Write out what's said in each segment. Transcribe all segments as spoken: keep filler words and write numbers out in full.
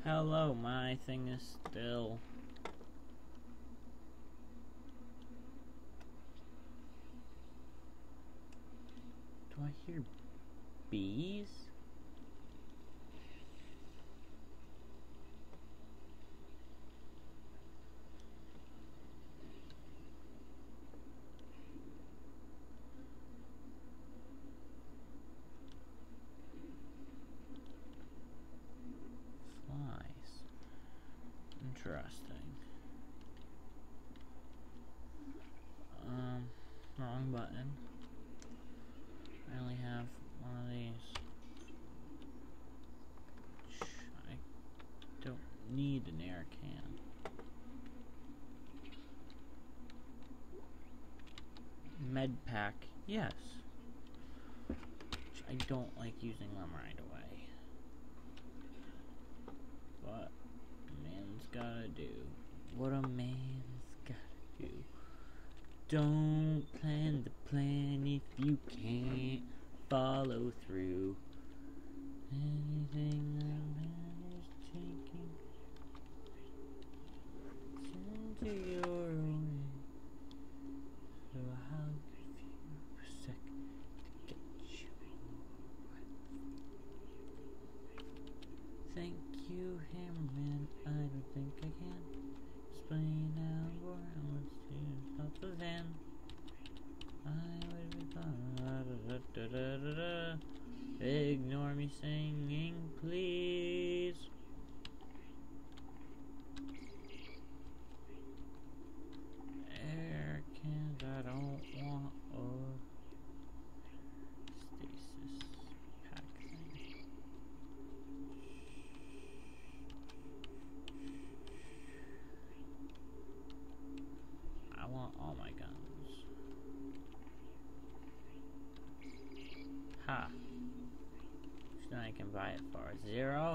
Hello, my thing is still... Do I hear bees? Interesting. Um, wrong button. I only have one of these. I don't need an air can. Med pack, yes. I don't like using them right away. But man's gotta do what a man's gotta do. Don't plan the plan if you can't follow through. Anything a man is taking, send to your own. So how give you a second to get you breath. Thank you, Hammerman. I don't think I can explain how or how much to stop the van. I would be fine. Ignore me singing, please. Air cans, I don't want a stasis pack thing. I want all my guns. Ha. So then I can buy it for zero.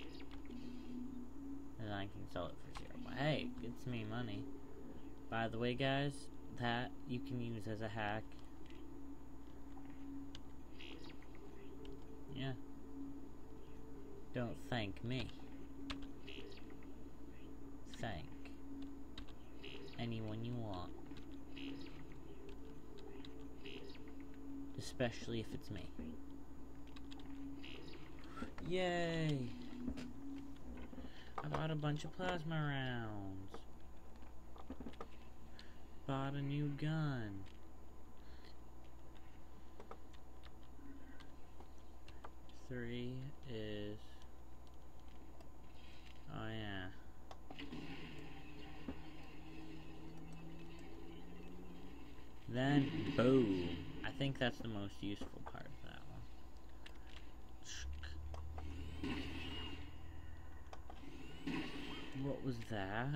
And then I can sell it for zero. But hey, it gets me money. By the way, guys, that you can use as a hack. Yeah. Don't thank me. Thank anyone you want. Especially if it's me. Yay! I bought a bunch of plasma rounds. Bought a new gun. Three is... Oh yeah. Then, boom. I think that's the most useful part of that one. What was that?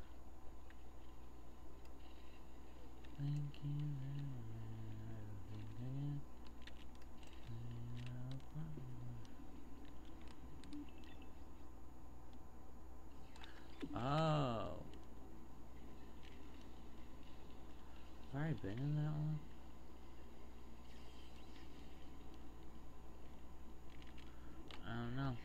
Thank you. Oh. Have I already been in that one? I don't know.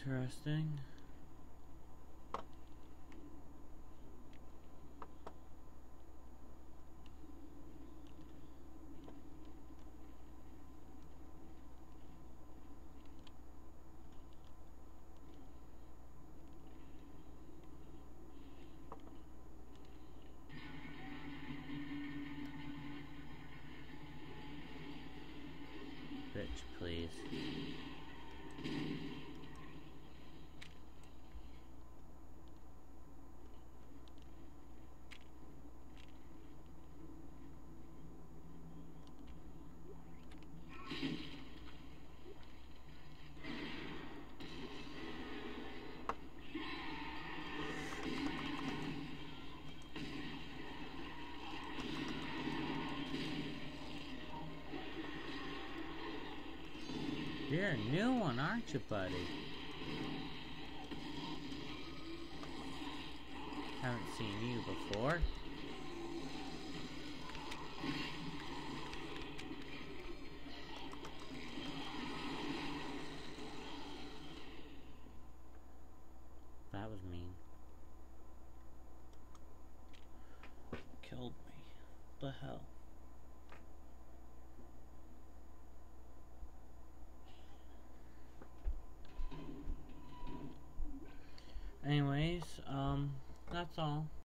interesting. Bitch, please. You're a new one, aren't you, buddy? Haven't seen you before. That was mean. Killed me. The hell? Anyways, um, that's all.